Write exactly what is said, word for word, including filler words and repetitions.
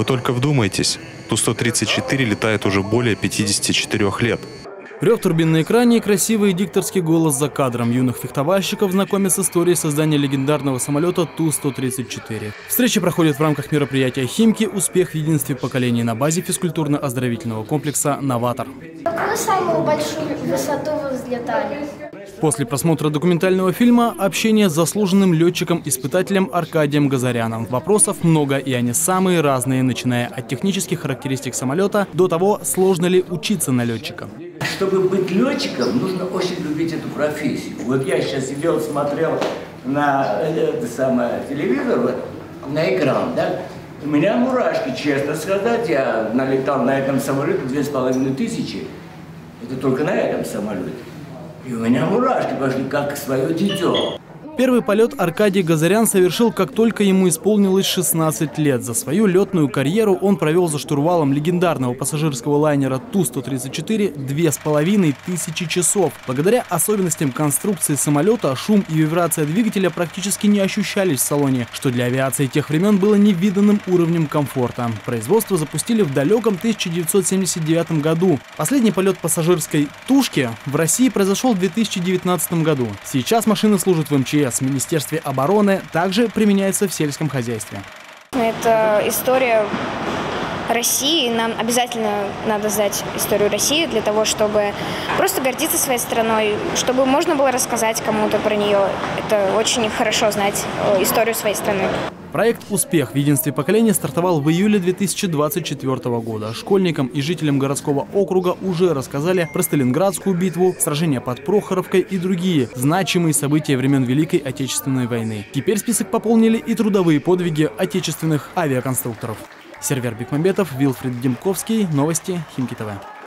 Вы только вдумайтесь, Ту сто тридцать четыре летает уже более пятидесяти четырёх лет. Рев турбин на экране и красивый дикторский голос за кадром юных фехтовальщиков знакомят с историей создания легендарного самолета Ту сто тридцать четыре. Встреча проходит в рамках мероприятия «Химки. Успех в единстве поколений» на базе физкультурно-оздоровительного комплекса «Новатор». Какую самую большую высоту вы взлетали? После просмотра документального фильма общение с заслуженным летчиком-испытателем Аркадием Газаряном. Вопросов много, и они самые разные, начиная от технических характеристик самолета до того, сложно ли учиться на летчика. Чтобы быть летчиком, нужно очень любить эту профессию. Вот я сейчас сидел, смотрел на это самое, телевизор, вот, на экран, да? У меня мурашки, честно сказать. Я налетал на этом самолете две с половиной тысячи. Это только на этом самолете. И у меня мурашки пошли, как свое дитё. Первый полет Аркадий Газарян совершил, как только ему исполнилось шестнадцать лет. За свою летную карьеру он провел за штурвалом легендарного пассажирского лайнера Ту сто тридцать четыре две с половиной тысячи часов. Благодаря особенностям конструкции самолета шум и вибрация двигателя практически не ощущались в салоне, что для авиации тех времен было невиданным уровнем комфорта. Производство запустили в далеком тысяча девятьсот семьдесят девятом году. Последний полет пассажирской «Тушки» в России произошел в две тысячи девятнадцатом году. Сейчас машина служит в эм че эс, в Министерстве обороны, также применяется в сельском хозяйстве. Это история России. Нам обязательно надо знать историю России для того, чтобы просто гордиться своей страной, чтобы можно было рассказать кому-то про нее. Это очень хорошо знать историю своей страны. Проект «Успех в единстве поколений» стартовал в июле две тысячи двадцать четвёртого года. Школьникам и жителям городского округа уже рассказали про Сталинградскую битву, сражения под Прохоровкой и другие значимые события времен Великой Отечественной войны. Теперь список пополнили и трудовые подвиги отечественных авиаконструкторов. Сервер Бекмамбетов, Вилфред Демковский, новости Химки ТВ.